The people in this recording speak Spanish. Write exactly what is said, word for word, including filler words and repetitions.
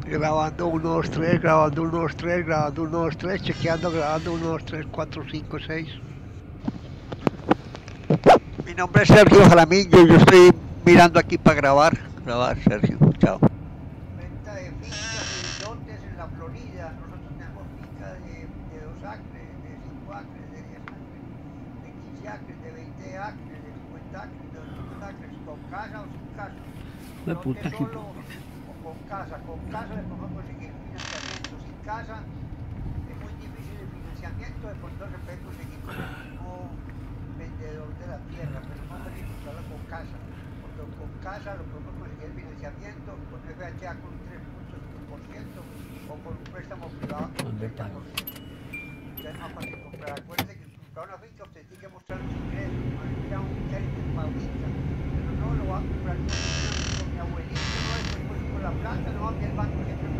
Grabando uno, dos, tres, grabando uno, dos, tres, grabando uno, dos, tres, chequeando, grabando uno, dos, tres, cuatro, cinco, seis. Mi nombre es Sergio Jaramillo, yo estoy mirando aquí para grabar. Grabar, Sergio, chao. Venta de fincas y lotes en la Florida. Nosotros tenemos fincas de, de dos acres, de cinco acres, de diez acres, de quince acres, de veinte acres, de cincuenta acres, de doscientos acres, con casa o sin casa. La puta que Solo o con casa. Con casa le podemos conseguir financiamiento. Sin casa es muy difícil el financiamiento, de pronto se puede conseguir con el mismo vendedor de la tierra, pero no me encontrarlo con casa, porque con casa lo podemos conseguir el financiamiento con F H A con un tres punto cinco por ciento o con un préstamo privado con un treinta por ciento. Ya es más fácil comprar. Acuérdense que comprar una finca usted tiene que mostrar los ingresos, no es que a un gerente paulista, pero no lo va a comprar yo con mi abuelito, no, después consigo la plata, no, a mí el banco siempre